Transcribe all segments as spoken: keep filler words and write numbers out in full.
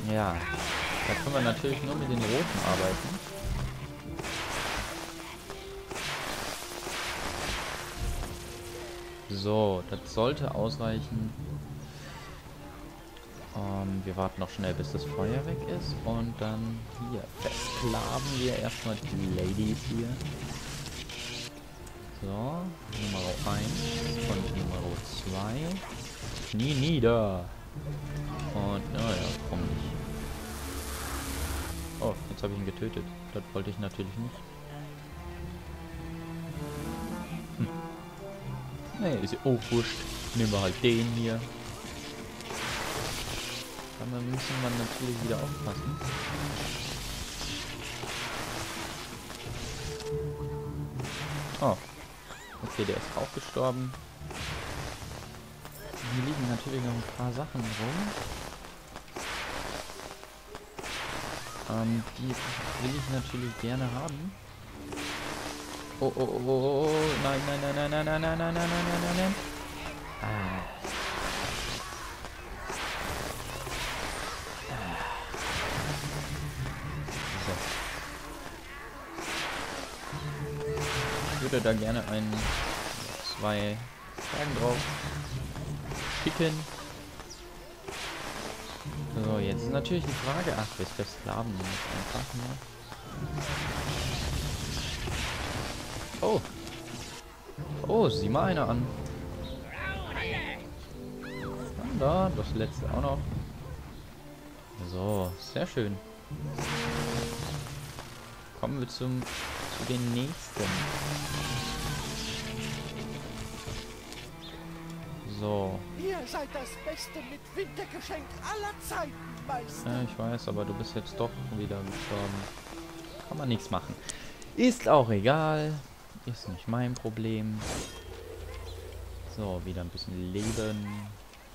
Ja, da können wir natürlich nur mit den roten arbeiten. So, das sollte ausreichen. Ähm, wir warten noch schnell, bis das Feuer weg ist. Und dann hier versklaven wir erstmal die Ladies hier. So, Nummer eins und Nummer zwei. Knie nieder. Und, naja, komm nicht. Oh, jetzt habe ich ihn getötet. Das wollte ich natürlich nicht. Hm. Nee, ist ja oh, wurscht. Nehmen wir halt den hier. Aber müssen wir natürlich wieder aufpassen. Oh. Okay, der ist auch gestorben. Hier liegen natürlich noch ein paar Sachen rum. Ähm, die will ich natürlich gerne haben. Oh, oh, oh, oh, oh, nein, nein, nein, nein, nein, nein, nein, nein, nein, nein, nein, nein. Ah. Ich würde da gerne ein, zwei Fragen drauf schicken. So, jetzt ist natürlich die Frage, ach, wir versklaven nicht einfach nur. Oh. Oh, sieh mal einer an. Und da, das letzte auch noch. So, sehr schön. Kommen wir zum zu den nächsten. So. Ihr seid das beste Mit-Winter-Geschenk aller Zeiten, Meister. Ja, ich weiß, aber du bist jetzt doch wieder gestorben. Kann man nichts machen. Ist auch egal. Ist nicht mein Problem. So, wieder ein bisschen Leben.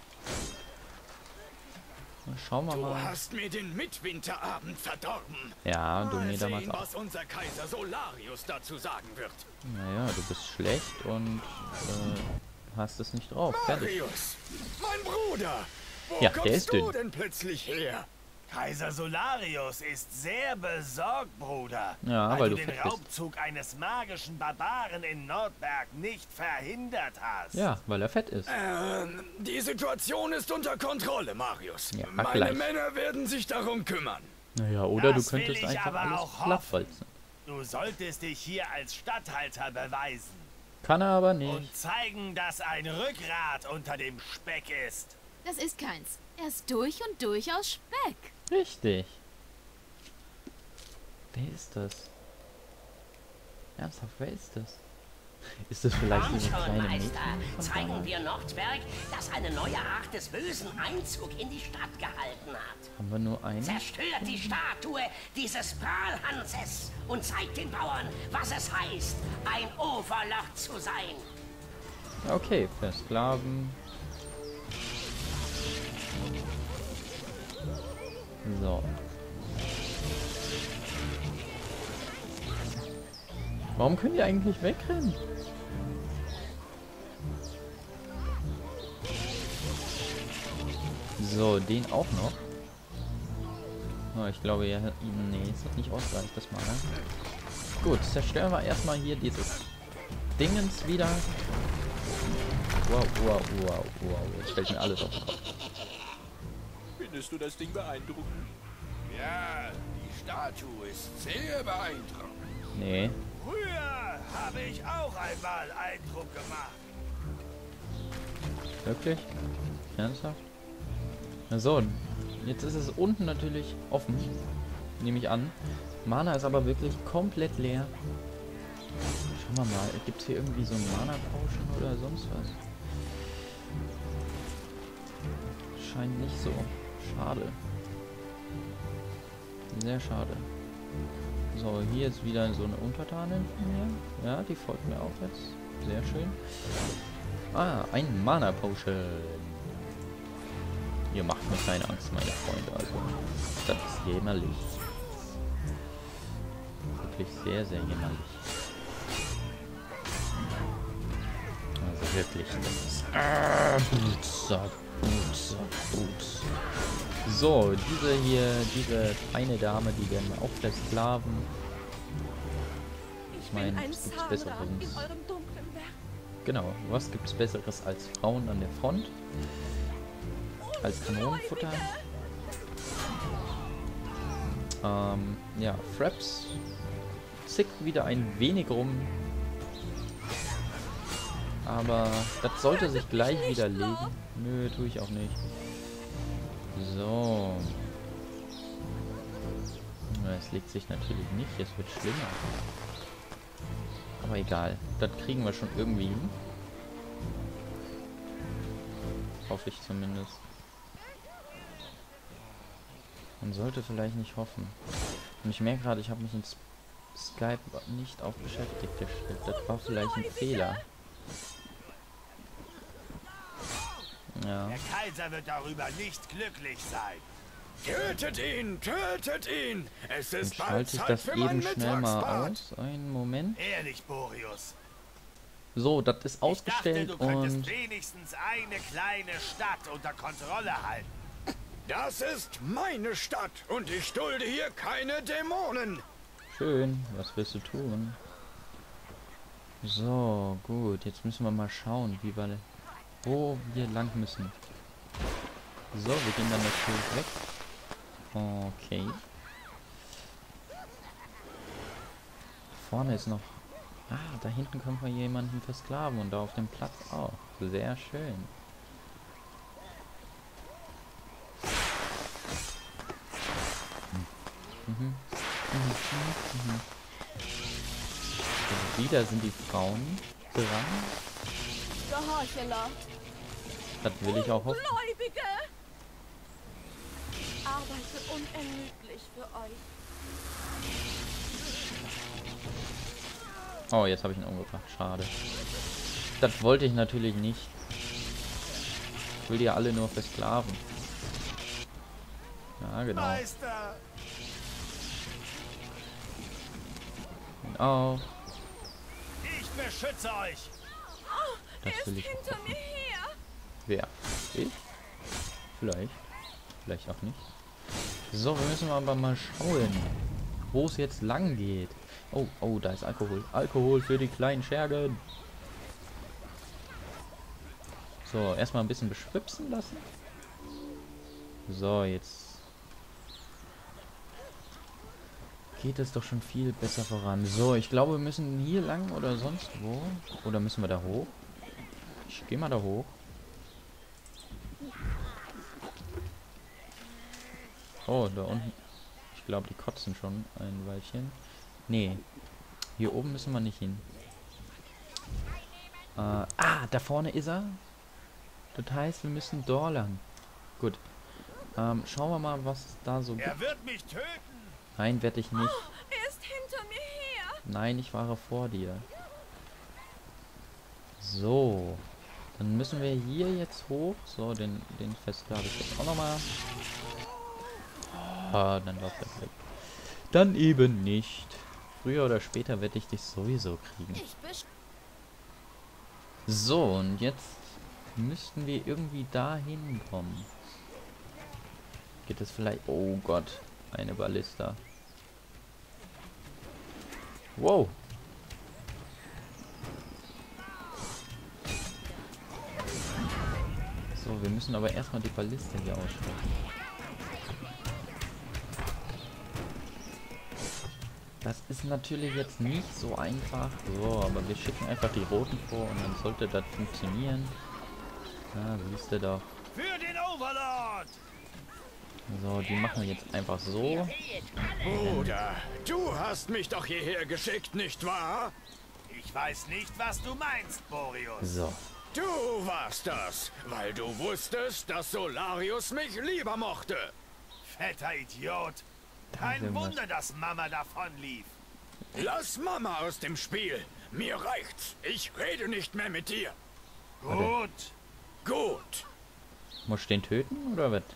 Schauen wir mal. Du hast mir den Mitwinterabend verdorben. Ja, du mir damals sehen, auch. was unser Kaiser Solarius dazu sagen wird. Naja, du bist schlecht und äh, hast es nicht drauf. Fertig. Marius, mein Bruder. Wo Ja, kommst der ist du dünn. denn plötzlich her? Kaiser Solarius ist sehr besorgt, Bruder. Ja, weil, weil du du den fett bist. Raubzug eines magischen Barbaren in Nordberg nicht verhindert hast. Ja, weil er fett ist. Ähm, die Situation ist unter Kontrolle, Marius. Ja, Meine gleich. Männer werden sich darum kümmern. Naja, oder Das du will könntest ich einfach aber alles auch flachwalzen. Du solltest dich hier als Statthalter beweisen. Kann er aber nicht. Und zeigen, dass ein Rückgrat unter dem Speck ist. Das ist keins. Er ist durch und durch aus Speck. Richtig. Wer ist das? Ernsthaft, wer ist das? Ist das vielleicht Komm diese schon, kleine Meister. Mädchen von Zeigen damals? wir Nordberg, dass eine neue Art des Bösen Einzug in die Stadt gehalten hat. Haben wir nur einen? Zerstört die Statue dieses Prahlhanses und zeigt den Bauern, was es heißt, ein Overlord zu sein. Okay, versklaven. So. Warum können die eigentlich wegrennen? So, den auch noch. Oh, ich glaube, ja, nee, es hat nicht ausgereicht, das mal. Ne? Gut, zerstören wir erstmal hier dieses Dingens wieder. Wow, wow, wow, wow. Jetzt fällt mir alles auf den Kopf. Findest du das Ding beeindruckend? Ja, die Statue ist sehr beeindruckend. Nee. Früher habe ich auch einmal Eindruck gemacht. Wirklich? Ernsthaft? Na so, jetzt ist es unten natürlich offen. Nehme ich an. Mana ist aber wirklich komplett leer. Schauen wir mal, gibt es hier irgendwie so ein Mana-Potion oder sonst was? Scheint nicht so. Schade. Sehr schade. So, hier ist wieder so eine Untertanin von mir. Ja, die folgt mir auch jetzt. Sehr schön. Ah, ein Mana-Potion. Ihr macht mir keine Angst, meine Freunde. Also, das ist jämmerlich. Wirklich sehr, sehr jämmerlich. Also wirklich, das ist... Ah, Butzer, Butzer, Butzer. So, diese hier, diese eine Dame, die werden wir auch versklaven. Ich meine, was gibt's Besseres? Genau, was gibt's Besseres als Frauen an der Front? Als Kanonenfutter? Ähm, ja, Fraps zickt wieder ein wenig rum. Aber das sollte sich gleich wieder legen. Nö, tue ich auch nicht. So. Es legt sich natürlich nicht, es wird schlimmer. Aber egal, das kriegen wir schon irgendwie hin. Hoffe ich zumindest. Man sollte vielleicht nicht hoffen. Und ich merke gerade, ich habe mich in Skype nicht auf beschäftigt gestellt. Das war vielleicht ein Fehler. Ja. Der Kaiser wird darüber nicht glücklich sein. Tötet ihn! Tötet ihn! Es Dann ist bald schalte ich Zeit das für mein eben schnell mal Mittagsbad. aus. Einen Moment. Ehrlich, Boreas. So, das ist ausgestellt Ich dachte, du könntest und... wenigstens eine kleine Stadt unter Kontrolle halten. Das ist meine Stadt und ich dulde hier keine Dämonen. Schön, was willst du tun? So, gut, jetzt müssen wir mal schauen, wie wir, wo wir lang müssen. So, wir gehen dann natürlich weg. Okay. Vorne ist noch... Ah, da hinten können wir jemanden versklaven und da auf dem Platz auch. Sehr schön. Mhm. Mhm. Mhm. Mhm. Und wieder sind die Frauen dran. Gehorcheler. Das will ich auch hoffen. Gläubige. Arbeite unermüdlich für euch. Oh, jetzt habe ich ihn umgebracht. Schade. Das wollte ich natürlich nicht. Ich will die ja alle nur versklaven. Ja, genau. Meister! Genau. Ich beschütze euch! Das Er ist will ich hinter auch mir hoffen. her. Wer? Ich? Vielleicht. Vielleicht auch nicht. So, wir müssen aber mal schauen, wo es jetzt lang geht. Oh, oh, da ist Alkohol. Alkohol für die kleinen Schergen. So, erstmal ein bisschen beschwipsen lassen. So, jetzt geht es doch schon viel besser voran. So, ich glaube, wir müssen hier lang oder sonst wo. Oder müssen wir da hoch? Ich gehe mal da hoch. Oh, da unten. Ich glaube, die kotzen schon ein Weilchen. Nee. Hier oben müssen wir nicht hin. Äh, ah, da vorne ist er. Das heißt, wir müssen da lang. Gut. Ähm, schauen wir mal, was es da so gibt. Er wird mich töten! Nein, werde ich nicht. Er ist hinter mir her. Nein, ich fahre vor dir. So. Dann müssen wir hier jetzt hoch. So, den, den Festlader ich jetzt auch nochmal. Ah, dann läuft er weg. Dann eben nicht. Früher oder später werde ich dich sowieso kriegen. Ich besch So, und jetzt müssten wir irgendwie da hinkommen. Geht es vielleicht... Oh Gott, eine Ballista. Wow. So, wir müssen aber erstmal die Balliste hier ausschalten. Das ist natürlich jetzt nicht so einfach. So, aber wir schicken einfach die Roten vor und dann sollte das funktionieren. Ja, siehst du doch. Für den Overlord! So, die machen wir jetzt einfach so. Bruder, du hast mich doch hierher geschickt, nicht wahr? Ich weiß nicht, was du meinst, Boreas. So. Du warst das, weil du wusstest, dass Solarius mich lieber mochte. Fetter Idiot. Kein Irgendwas. Wunder, dass Mama davonlief. Lass Mama aus dem Spiel. Mir reicht's. Ich rede nicht mehr mit dir. Gut. Gut. Muss ich den töten oder was?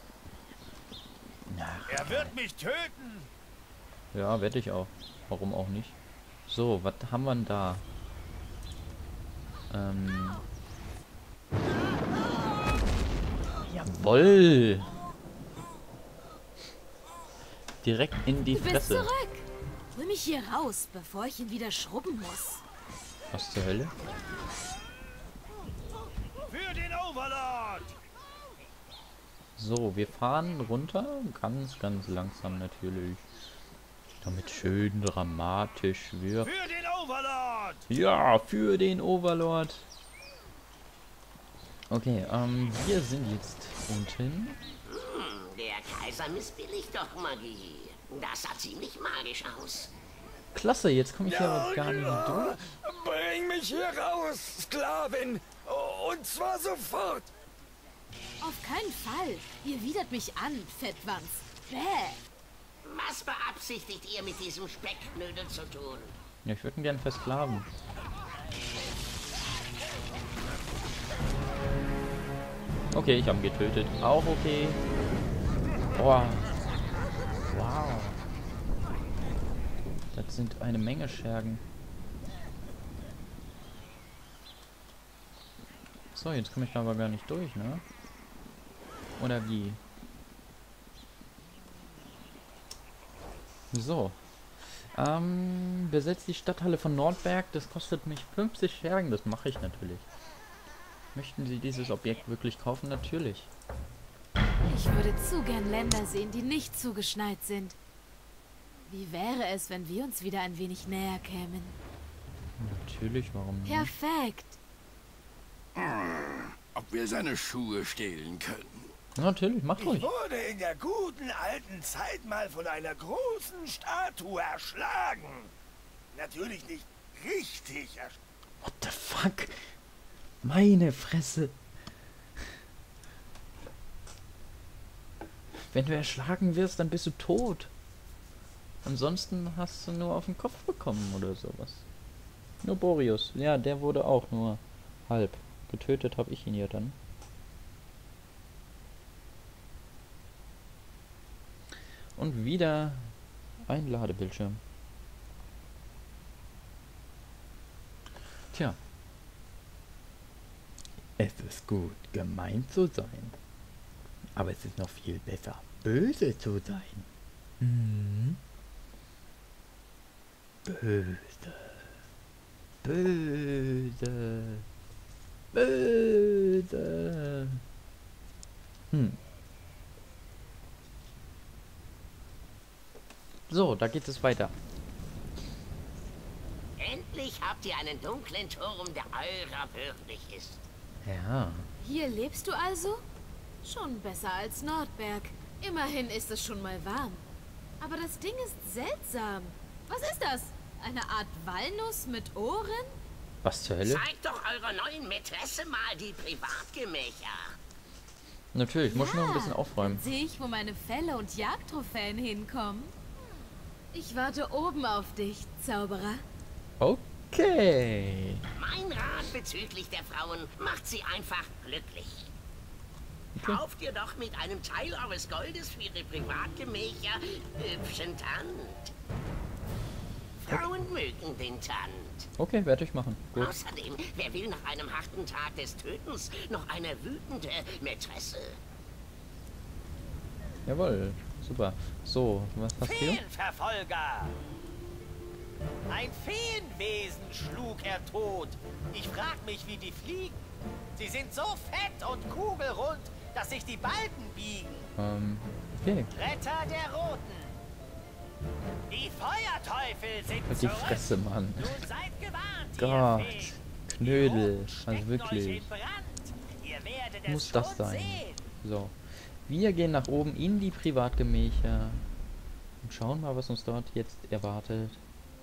Ach, Er wird mich töten. ja, werde ich auch. Warum auch nicht? So, was haben wir denn da? Ähm. Jawoll! direkt in die Du bist Fresse. zurück. Hol mich hier raus, bevor ich ihn wieder schrubben muss. Was zur Hölle? Für den Overlord! So, wir fahren runter. Ganz, ganz langsam natürlich. Damit schön dramatisch wird. Für den Overlord! Ja, für den Overlord. Okay, ähm, wir sind jetzt unten. Hm, der Kaiser missbilligt doch Magie. Das sah ziemlich magisch aus. Klasse, jetzt komme ich hier aber gar nicht durch. Bring mich hier raus, Sklavin! Und zwar sofort! Auf keinen Fall. Ihr widert mich an, Fettwanz. Bäh. Was beabsichtigt ihr mit diesem Speckknödel zu tun? Ja, ich würde ihn gerne versklaven. Okay, ich habe ihn getötet. Auch okay. Boah. Wow. Das sind eine Menge Schergen. So, jetzt komme ich da aber gar nicht durch, ne? Oder wie? So. Ähm, besetzt die Stadthalle von Nordberg. Das kostet mich fünfzig Schergen. Das mache ich natürlich. Möchten Sie dieses Objekt wirklich kaufen? Natürlich. Ich würde zu gern Länder sehen, die nicht zugeschneit sind. Wie wäre es, wenn wir uns wieder ein wenig näher kämen? Natürlich, warum nicht? Perfekt. Ob wir seine Schuhe stehlen können? Natürlich, mach Ich ruhig. wurde in der guten alten Zeit mal von einer großen Statue erschlagen. Natürlich nicht richtig erschlagen. What the fuck? Meine Fresse. Wenn du erschlagen wirst, dann bist du tot. Ansonsten hast du nur auf den Kopf bekommen oder sowas. Nur Boreas. Ja, der wurde auch nur halb. Getötet habe ich ihn ja dann. Und wieder ein Ladebildschirm. Tja. Es ist gut, gemein zu sein. Aber es ist noch viel besser, böse zu sein. Mhm. Böse. Böse. Böse. Hm. So, da geht es weiter. Endlich habt ihr einen dunklen Turm, der eurer würdig ist. Ja. Hier lebst du also? Schon besser als Nordberg. Immerhin ist es schon mal warm. Aber das Ding ist seltsam. Was ist das? Eine Art Walnuss mit Ohren? Was zur Hölle? Zeigt doch eurer neuen Mätresse mal die Privatgemächer. Natürlich, muss nur ein bisschen aufräumen. Dann sehe ich, wo meine Felle und Jagdtrophäen hinkommen. Ich warte oben auf dich, Zauberer. Okay. Mein Rat bezüglich der Frauen macht sie einfach glücklich. Okay. Kauft ihr doch mit einem Teil eures Goldes für ihre Privatgemächer hübschen Tand. Frauen mögen den Tand. Okay, werde ich machen. Gut. Außerdem, wer will nach einem harten Tag des Tötens noch eine wütende Mätresse? Jawohl. Super. So, was hast du hier? Feenverfolger! Ein Feenwesen schlug er tot. Ich frag mich, wie die fliegen. Sie sind so fett und kugelrund, dass sich die Balken biegen. Ähm, okay. Retter der Roten. Die Feuerteufel sind Die zurück. Fresse, Mann. Nun seid gewarnt, Gott. ihr Feen. Knödel. Die Roten Also stecken euch wirklich. in Brand. Ihr werdet es Muss das schon sein? sehen. So. Wir gehen nach oben in die Privatgemächer. Und schauen mal, was uns dort jetzt erwartet.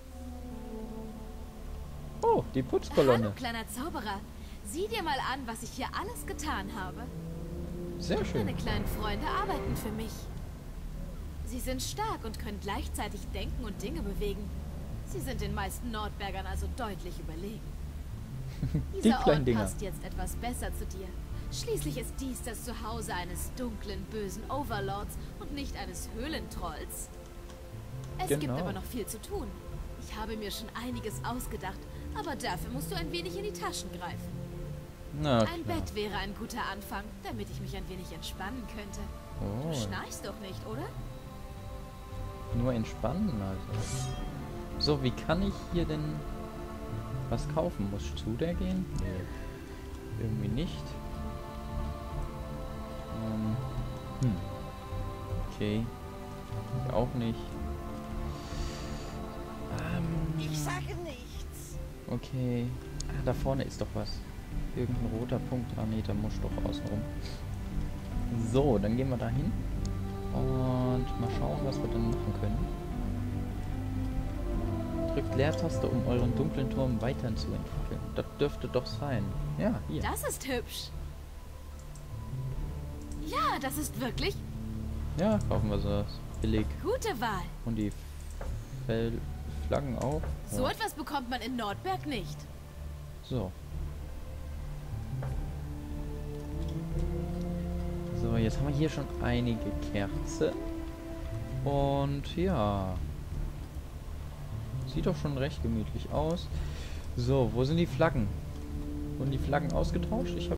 Oh, die Putzkolonne. Hallo, kleiner Zauberer. Sieh dir mal an, was ich hier alles getan habe. Sehr schön. Meine kleinen Freunde arbeiten für mich. Sie sind stark und können gleichzeitig denken und Dinge bewegen. Sie sind den meisten Nordbergern also deutlich überlegen. Die Dieser kleinen Ort Dinger. passt jetzt etwas besser zu dir. Schließlich ist dies das Zuhause eines dunklen, bösen Overlords und nicht eines Höhlentrolls. Es gibt Genau. aber noch viel zu tun. Ich habe mir schon einiges ausgedacht, aber dafür musst du ein wenig in die Taschen greifen. Na Ein klar. Bett wäre ein guter Anfang, damit ich mich ein wenig entspannen könnte. Oh. Du schnarchst doch nicht, oder? Nur entspannen, also. So, wie kann ich hier denn was kaufen? Muss ich zu der gehen? Nee. Irgendwie nicht. Ähm. Hm. Okay. Ich auch nicht. Ähm. Ich sage nichts. Okay. Ah, da vorne ist doch was. Irgendein roter Punkt. Ah, nee, da muss ich doch außen rum. So, dann gehen wir da hin. Und mal schauen, was wir dann machen können. Drückt Leertaste, um euren dunklen Turm weiterzuentwickeln. Das dürfte doch sein. Ja, hier. Das ist hübsch. Ja, das ist wirklich Ja, kaufen wir so billig. gute Wahl. Und die Fell Flaggen auch. So Ja. etwas bekommt man in Nordberg nicht. So. So, jetzt haben wir hier schon einige Kerzen. Und ja. Sieht doch schon recht gemütlich aus. So, wo sind die Flaggen? Wurden die Flaggen ausgetauscht? Ich habe